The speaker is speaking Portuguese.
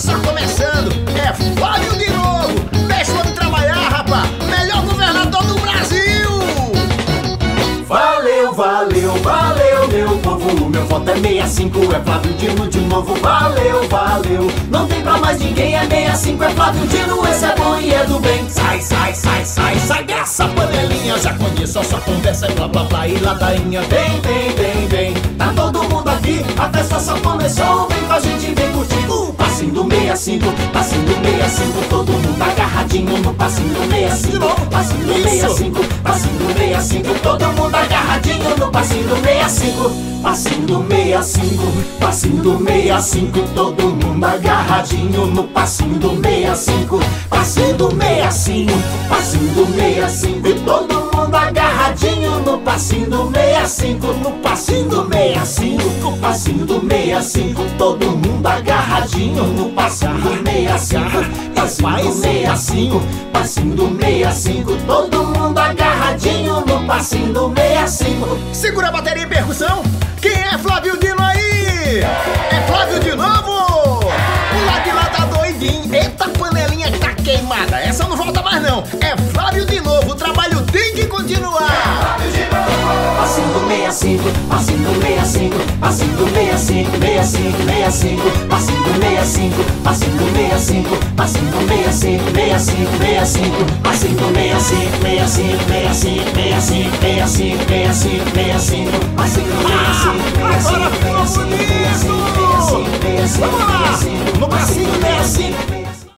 só começando. É Flávio de novo. Deixa o homem trabalhar, rapá. Melhor governador do Brasil. Valeu, valeu, valeu, meu povo. Meu voto é 65, é Flávio Dino de novo. Valeu, valeu. Não tem pra mais ninguém, é 65, é Flávio Dino. Esse é bom e é do bem. Sai, sai, sai, sai, sai dessa panelinha. Já conheço a sua conversa, é blá, blá, blá e ladainha. Vem, vem, vem, vem. Tá todo mundo aqui, a festa só começou. Vem com a gente, vem curtir. Passinho do 65, passinho do 65. Todo mundo agarradinho no passinho do 65. Passinho do 65, passinho do 65. Todo mundo agarradinho no passinho do 65. Passinho do 65, passinho do 65. Todo mundo agarradinho no passinho do 65. Passinho do 65, passinho do 65. E todo mundo agarradinho no passinho do 65. No passinho do 65, no passinho do 65. Todo mundo agarradinho no passinho do 65. Passinho do 65, passinho do 65. Todo mundo agarradinho no passinho do 65. Segura a bateria e percussão. Quem é Flávio Dino aí? É Flávio de novo? O lado de lá tá doidinho. Eita, panelinha que tá queimada. Essa não volta mais não. É Flávio de novo. O trabalho tem que continuar. Passinho do 65, passinho do 65. Passinho do 65, 65, 65. Passinho do 65, passinho do 65. Passinho do 65, 65, 65. Passinho do 65, 65, 65, 65, 65, 65, 65. Passinho do 65, 65, 65, 65, 65. Vamos lá! No passinho 65.